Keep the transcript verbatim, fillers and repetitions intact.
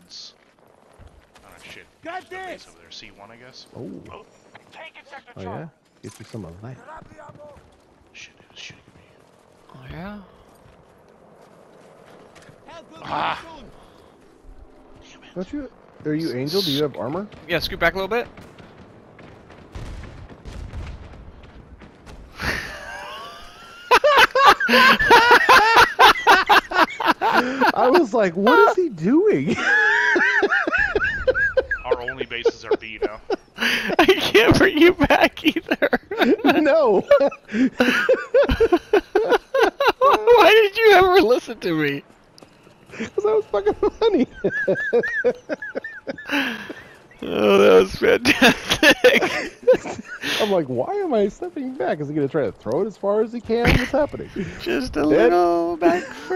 once. Oh shit. Got There's no this! base over there. C one, I guess. Oh. Oh, Take it, Sector Oh yeah? Get you some of that. shit, it was shooting at me. Oh yeah? Ah! Damn it. Don't you? Are you Angel? Do you have armor? Yeah, scoot back a little bit. I was like, what is he doing? Our only bases are B now. I can't bring you back either. No. Why did you ever listen to me? Because I was fucking funny. Oh, that was fantastic. I'm like, why am I stepping back? Is he going to try to throw it as far as he can? What's happening? Just a Dead? little back